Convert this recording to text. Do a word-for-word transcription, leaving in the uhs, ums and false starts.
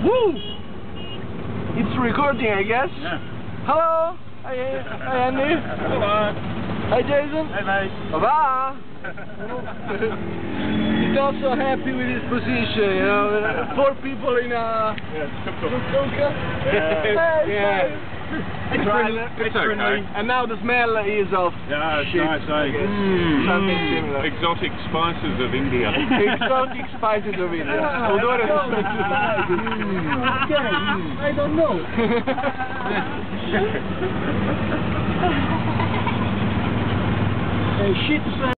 Woo! It's recording, I guess. Yeah. Hello. Hi, hi Andy. Hello. Hi Jason. Hey mate. Bye. He's not so happy with his position, you know. Four people in a Yeah, tuk-tuk. tuk-tuk. Yeah. Hey, Yeah. It's friendly. It's okay. friendly. And now the smell is of Yeah, it's shit, nice, eh? I guess. Mm. Something similar. Exotic spices of India. Exotic spices of India. Ah, Odore I don't sospettoso. Okay, I don't know. uh, shit.